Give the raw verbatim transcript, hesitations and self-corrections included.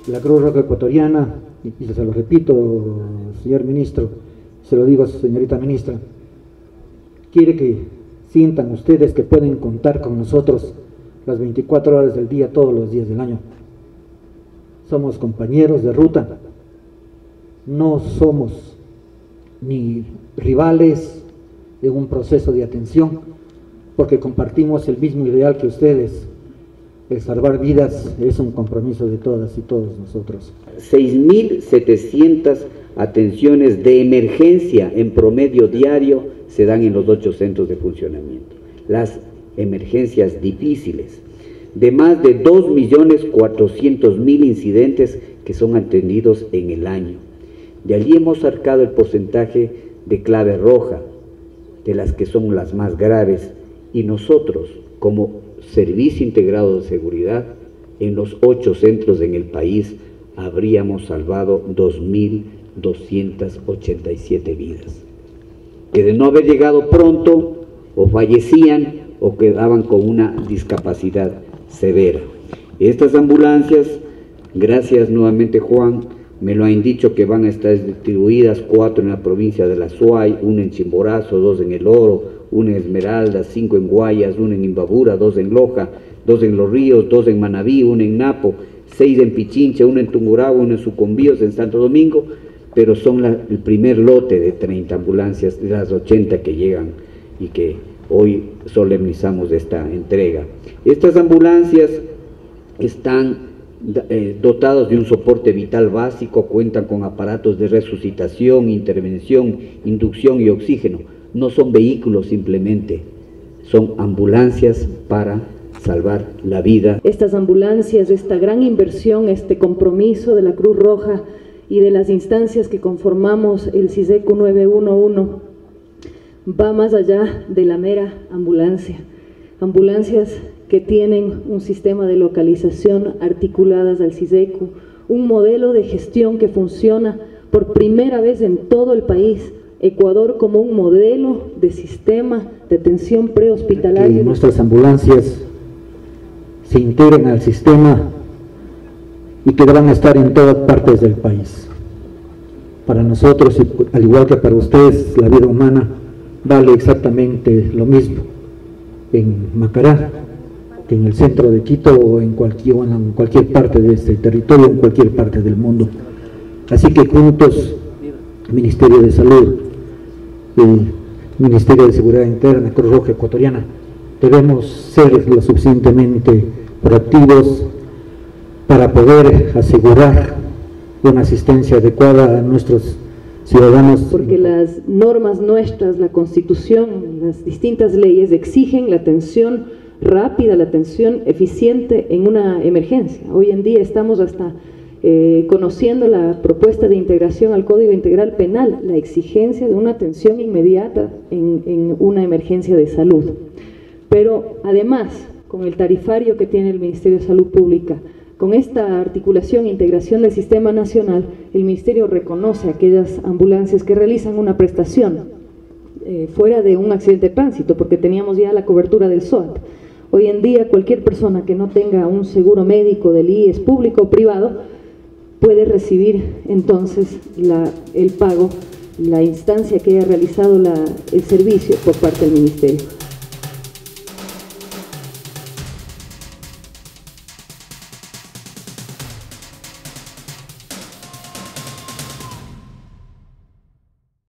La Cruz Roja Ecuatoriana, y se lo repito, señor ministro, se lo digo, señorita ministra, quiere que sientan ustedes que pueden contar con nosotros las veinticuatro horas del día, todos los días del año. Somos compañeros de ruta, no somos ni rivales en un proceso de atención, porque compartimos el mismo ideal que ustedes. El salvar vidas es un compromiso de todas y todos nosotros. seis mil setecientas atenciones de emergencia en promedio diario se dan en los ocho centros de funcionamiento. Las emergencias difíciles, de más de dos millones cuatrocientos mil incidentes que son atendidos en el año. De allí hemos sacado el porcentaje de clave roja, de las que son las más graves, y nosotros, como Servicio Integrado de Seguridad, en los ocho centros en el país habríamos salvado dos mil doscientas ochenta y siete vidas, que de no haber llegado pronto o fallecían o quedaban con una discapacidad severa. Estas ambulancias, gracias nuevamente Juan, me lo han dicho que van a estar distribuidas, cuatro en la provincia de la Suay, una en Chimborazo, dos en El Oro, una en Esmeralda, cinco en Guayas, una en Imbabura, dos en Loja, dos en Los Ríos, dos en Manabí, una en Napo, seis en Pichincha, una en Tungurahua, una en Sucumbíos, en Santo Domingo, pero son la, el primer lote de treinta ambulancias, de las ochenta que llegan y que hoy solemnizamos esta entrega. Estas ambulancias están eh, dotadas de un soporte vital básico, cuentan con aparatos de resucitación, intervención, inducción y oxígeno. No son vehículos simplemente, son ambulancias para salvar la vida. Estas ambulancias, esta gran inversión, este compromiso de la Cruz Roja y de las instancias que conformamos el CISECU nueve uno uno, va más allá de la mera ambulancia. Ambulancias que tienen un sistema de localización articuladas al CISECU, un modelo de gestión que funciona por primera vez en todo el país. Ecuador como un modelo de sistema de atención prehospitalaria. Que nuestras ambulancias se integren al sistema y que van a estar en todas partes del país. Para nosotros, al igual que para ustedes, la vida humana vale exactamente lo mismo en Macará que en el centro de Quito o en cualquier, en cualquier parte de este territorio, en cualquier parte del mundo. Así que juntos, Ministerio de Salud, el Ministerio de Seguridad Interna, Cruz Roja Ecuatoriana, debemos ser lo suficientemente proactivos para poder asegurar una asistencia adecuada a nuestros ciudadanos. Porque las normas nuestras, la Constitución, las distintas leyes exigen la atención rápida, la atención eficiente en una emergencia. Hoy en día estamos hasta Eh, conociendo la propuesta de integración al Código Integral Penal, la exigencia de una atención inmediata en, en una emergencia de salud. Pero además, con el tarifario que tiene el Ministerio de Salud Pública, con esta articulación e integración del Sistema Nacional, el Ministerio reconoce a aquellas ambulancias que realizan una prestación eh, fuera de un accidente de tránsito, porque teníamos ya la cobertura del SOAT. Hoy en día, cualquier persona que no tenga un seguro médico del I E S público o privado, puede recibir entonces la, el pago, la instancia que haya realizado la, el servicio por parte del Ministerio.